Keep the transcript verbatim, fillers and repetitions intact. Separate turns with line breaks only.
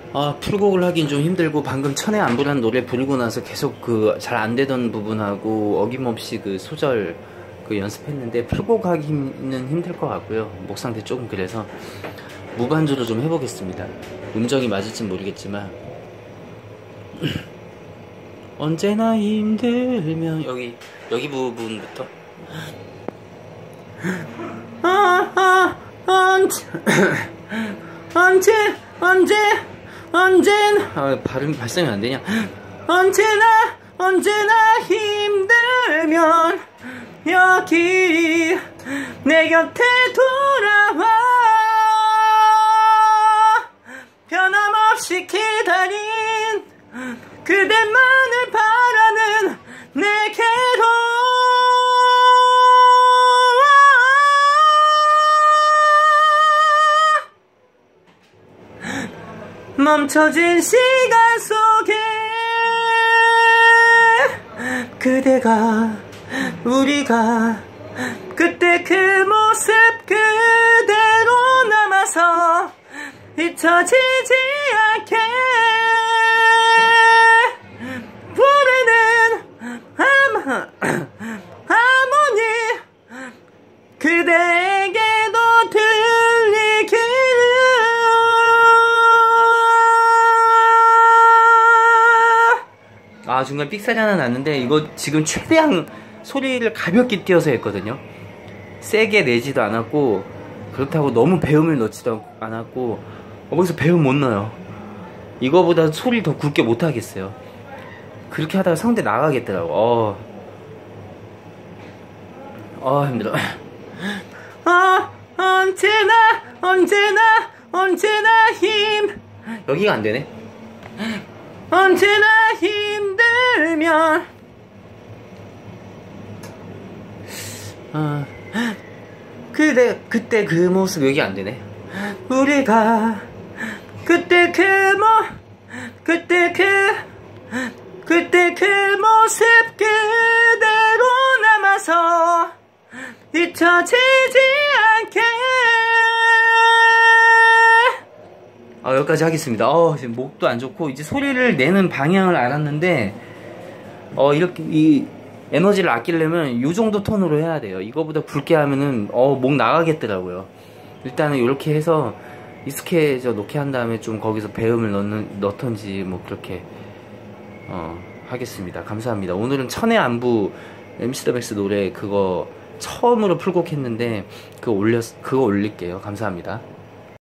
아, 풀곡을 하긴 좀 힘들고, 방금 천의 안부란 노래 부르고 나서 계속 그 잘 안 되던 부분하고 어김없이 그 소절 그 연습했는데, 풀곡 하기는 힘들 것 같고요. 목 상태 조금 그래서 무반주로 좀 해보겠습니다. 음정이 맞을진 모르겠지만. 언제나 힘들면 여기 여기 부분부터 아, 아, 언제 언제 언제 언제나 아, 발음 발성이 안 되냐. 언제나 언제나 힘들면 여기 내 곁에 돌아와. 변함없이 기다린 그대만을 바라는 내게로 멈춰진 시간 속에 그대가 우리가 그때 그 모습 그대로 남아서 잊혀지지 않게 부르는 아마, 하모니 그대에게도 들리기를. 아, 중간에 삑사리 하나 났는데 이거 지금 최대한 소리를 가볍게 띄어서 했거든요. 세게 내지도 않았고, 그렇다고 너무 배음을 넣지도 않았고, 어, 거기서 배음 못 넣어요. 이거보다 소리를 더 굵게 못 하겠어요. 그렇게 하다가 성대 나가겠더라고. 어, 어 힘들어. 어, 언제나 언제나 언제나 힘 여기가 안 되네. 언제나 힘들면 어, 그대 그때 그 모습 여기 안 되네. 우리가 그때 그 모 그때 그 그때 그 모습 그대로 남아서 잊혀지지 않게. 아, 여기까지 하겠습니다. 어, 지금 목도 안 좋고 이제 소리를 내는 방향을 알았는데, 어, 이렇게 이 에너지를 아끼려면 이 정도 톤으로 해야 돼요. 이거보다 굵게 하면은 어, 목 나가겠더라고요. 일단은 이렇게 해서 익숙해져 놓게 한 다음에 좀 거기서 배음을 넣는, 넣던지 뭐 그렇게 어, 하겠습니다. 감사합니다. 오늘은 천의 안부 엠씨 더 백스 노래 그거 처음으로 풀곡 했는데 그거 올렸, 그거 올릴게요. 감사합니다.